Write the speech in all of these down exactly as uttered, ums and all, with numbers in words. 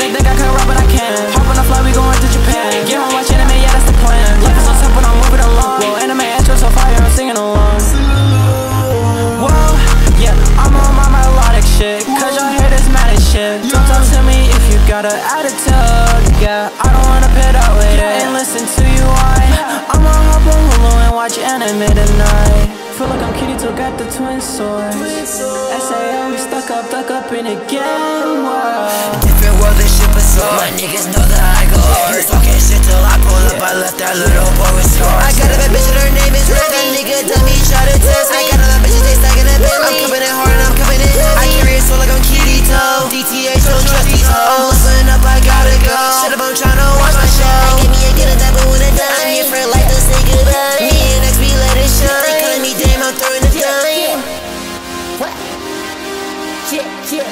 to think I can rap, but I can't. Hop on the flight, we going to Japan. Get home, watch anime, yeah, that's the plan. Life is so tough when I'm moving along. Whoa, anime intro so fire, I'm singing along. Whoa, yeah, I'm on my melodic shit, cause y'all hear this mad as shit. Don't talk to me if you got an attitude, yeah, I don't wanna pit up with it and listen to you, I I'ma hop on Hulu and watch anime tonight. Feel like I'm Kitty till got the twin swords. S A O, we stuck up, stuck up in a game world. Different world, this shit bizarre. My niggas know that I go hard. Talking shit till I pull up, I left that little boy with scars. I got a bad bitch and her name is Remy. Nigga dummy, try to test me. I got a bad bitch, they stack in a Bentley. I'm coming in hard and I'm coming in heavy. I carry it so like I'm Kitty toe. D T H, don't trust these hoes. I'm listening up, I gotta go. Shut up, I'm tryna watch my show. Give me a good and that, but when it done, I'm here for life, to say goodbye. Me and X B let it shine. They calling me damn, I'm throwing the dime. What? Yeah, yeah.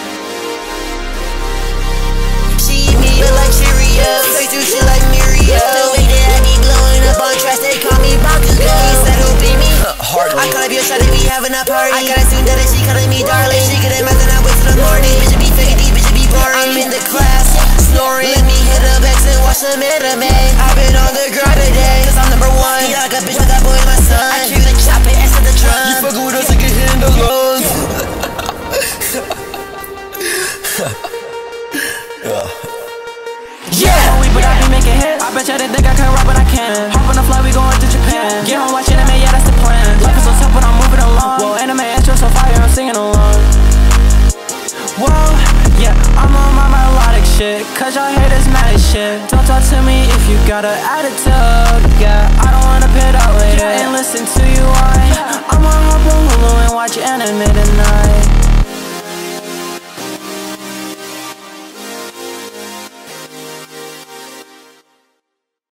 She eat me up like Cheerios. Say do shit like Miriam. The way that I be blowing up on tracks, they call me Bakugo. He said who beat me? Hardly. I call up your shot and we having a party. I got assumed that she calling me darling. She get it mad and I wait till the morning. Bitch be fake, bitch be boring. I'm in the class, snoring. Let me hit up X and watch some anime. I've been on the grind today, cause I'm number one. Yeah, like a bitch, like that boy, my son. I carry the chop and S at the drum. You fuckin' with us and get hit in the lungs. Yeah, we but I be making hits. I bet y'all didn't think I can rap, but I can. Hop on the flight, we going to Japan. Get home, watch anime, yeah, that's the plan. Life is so tough, but I'm moving along. Whoa, anime intro so fire, I'm singing along. Whoa, yeah, I'm on my melodic shit, cause y'all hear this mad shit. Don't talk to me if you got an attitude, yeah, I don't wanna pit up with it and listen to you, I I'ma hop on Hulu and watch anime tonight.